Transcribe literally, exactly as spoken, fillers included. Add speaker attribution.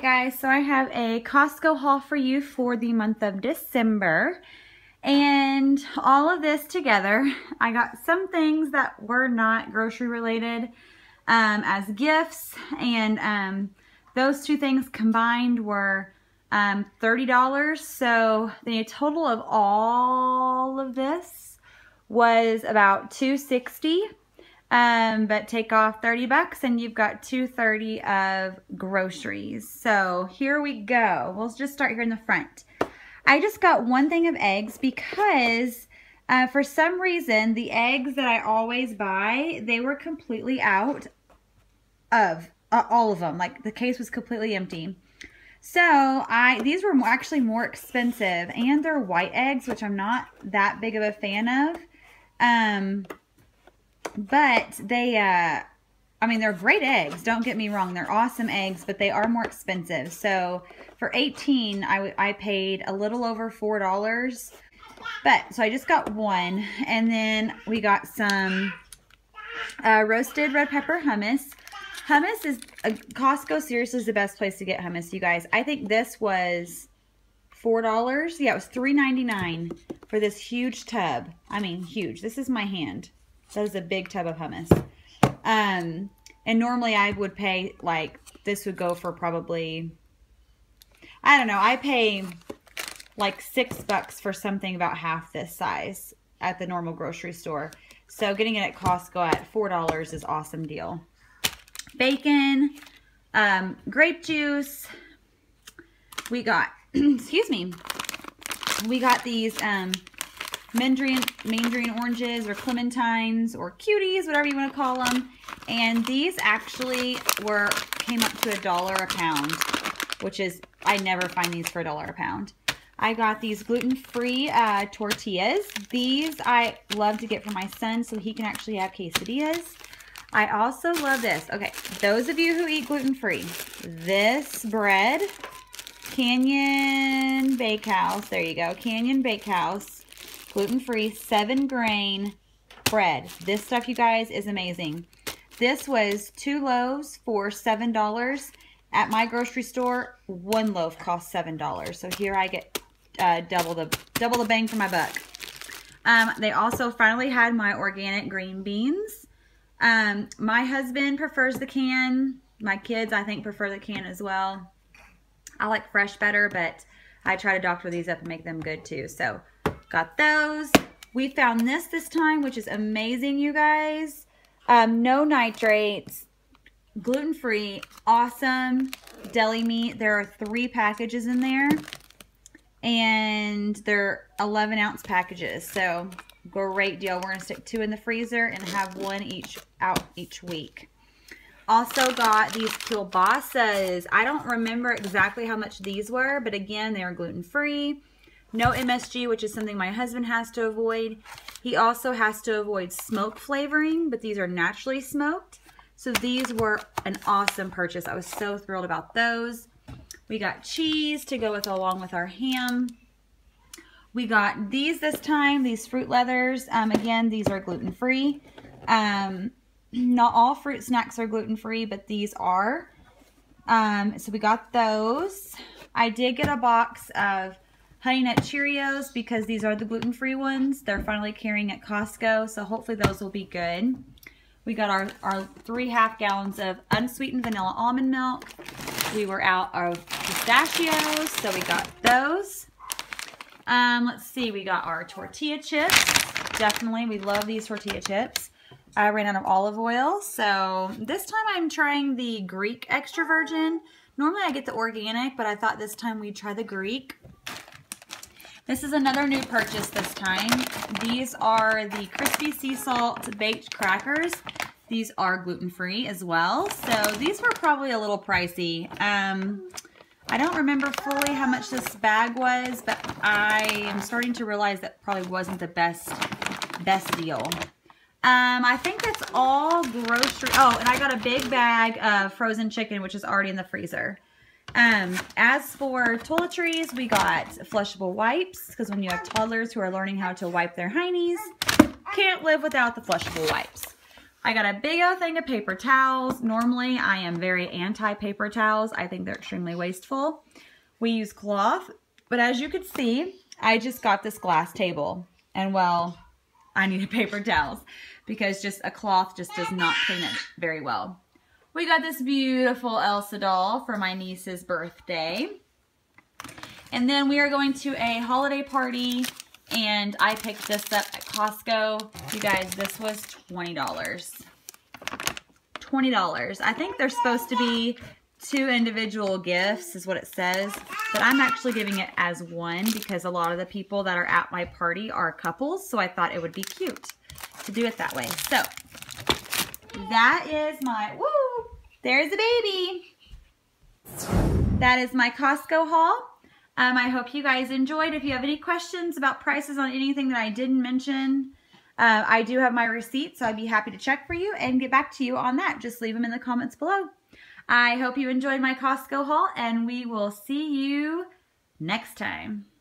Speaker 1: guys, so I have a Costco haul for you for the month of December, and all of this together, I got some things that were not grocery related um, as gifts, and um, those two things combined were um, thirty dollars, so the total of all of this was about two hundred sixty dollars. Um, but take off thirty bucks and you've got two thirty of groceries. So here we go. We'll just start here in the front. I just got one thing of eggs because uh, for some reason the eggs that I always buy, they were completely out of uh, all of them. Like the case was completely empty. So I these were more, actually more expensive, and they're white eggs, which I'm not that big of a fan of. Um... But they, uh, I mean, they're great eggs. Don't get me wrong. They're awesome eggs, but they are more expensive. So for eighteen, I, I paid a little over four dollars. But, so I just got one. And then we got some uh, roasted red pepper hummus. Hummus is, uh, Costco seriously is the best place to get hummus, you guys. I think this was four dollars. Yeah, it was three ninety-nine for this huge tub. I mean, huge. This is my hand. That is a big tub of hummus. Um, and normally I would pay, like, this would go for probably, I don't know, I pay like six bucks for something about half this size at the normal grocery store. So getting it at Costco at four dollars is an awesome deal. Bacon, um, grape juice. We got, excuse me, we got these, um, Mandarin, mandarin oranges or clementines or cuties, whatever you want to call them. And these actually were came up to a dollar a pound, which is, I never find these for a dollar a pound. I got these gluten-free uh, tortillas. These I love to get for my son so he can actually have quesadillas. I also love this. Okay, those of you who eat gluten-free, this bread, Canyon Bakehouse, there you go, Canyon Bakehouse. Gluten-free, seven grain bread. This stuff, you guys, is amazing. This was two loaves for seven dollars. At my grocery store, one loaf costs seven dollars. So here I get uh, double the double the bang for my buck. Um, they also finally had my organic green beans. Um, my husband prefers the can. My kids, I think, prefer the can as well. I like fresh better, but I try to doctor these up and make them good too. So got those. We found this this time, which is amazing, you guys. Um, no nitrates, gluten-free, awesome deli meat. There are three packages in there, and they're eleven ounce packages. So great deal. We're going to stick two in the freezer and have one each out each week. Also got these kielbasas. I don't remember exactly how much these were, but again, they are gluten-free. No M S G, which is something my husband has to avoid. He also has to avoid smoke flavoring, but these are naturally smoked. So these were an awesome purchase. I was so thrilled about those. We got cheese to go with along with our ham. We got these this time, these fruit leathers. Um, again, these are gluten-free. Um, not all fruit snacks are gluten-free, but these are. Um, so we got those. I did get a box of Honey Nut Cheerios because these are the gluten-free ones. They're finally carrying at Costco, so hopefully those will be good. We got our, our three half gallons of unsweetened vanilla almond milk. We were out of pistachios, so we got those. Um, let's see, we got our tortilla chips. Definitely, we love these tortilla chips. I ran out of olive oil, so this time I'm trying the Greek extra virgin. Normally I get the organic, but I thought this time we'd try the Greek. This is another new purchase this time. These are the crispy sea salt baked crackers. These are gluten-free as well. So these were probably a little pricey. Um, I don't remember fully how much this bag was, but I am starting to realize that probably wasn't the best, best deal. Um, I think that's all grocery. Oh, and I got a big bag of frozen chicken, which is already in the freezer. Um, as for toiletries, we got flushable wipes, because when you have toddlers who are learning how to wipe their heinies, can't live without the flushable wipes. I got a big old thing of paper towels. Normally, I am very anti-paper towels. I think they're extremely wasteful. We use cloth, but as you can see, I just got this glass table. And well, I needed paper towels because just a cloth just does not clean it very well. We got this beautiful Elsa doll for my niece's birthday. And then we are going to a holiday party, and I picked this up at Costco. You guys, this was twenty dollars. twenty dollars. I think they're supposed to be two individual gifts is what it says, but I'm actually giving it as one because a lot of the people that are at my party are couples, so I thought it would be cute to do it that way. So that is my, woo, there's a baby. That is my Costco haul. Um, I hope you guys enjoyed. If you have any questions about prices on anything that I didn't mention, uh, I do have my receipt, so I'd be happy to check for you and get back to you on that. Just leave them in the comments below. I hope you enjoyed my Costco haul, and we will see you next time.